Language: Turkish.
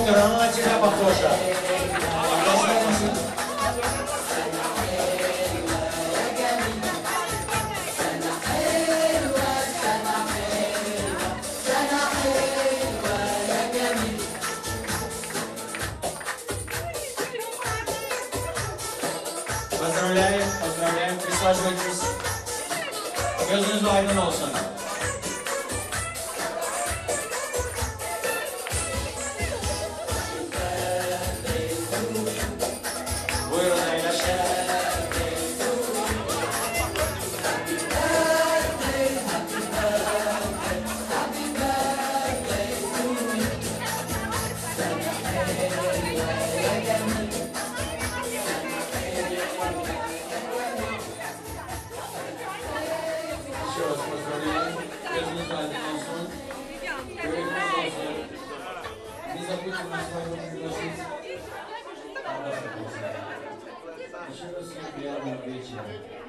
доктор, она на тебя похожа. Поздравляем, поздравляем, присаживайтесь. Gözünüz aydın olsun. Buyurun eyleşin. Gözünüz aydın olsun. Yüreğiniz olsun. Biz de bu tür masayla biliyorsunuz. Allah razı olsun. İşiniz bir yerden geçiyor.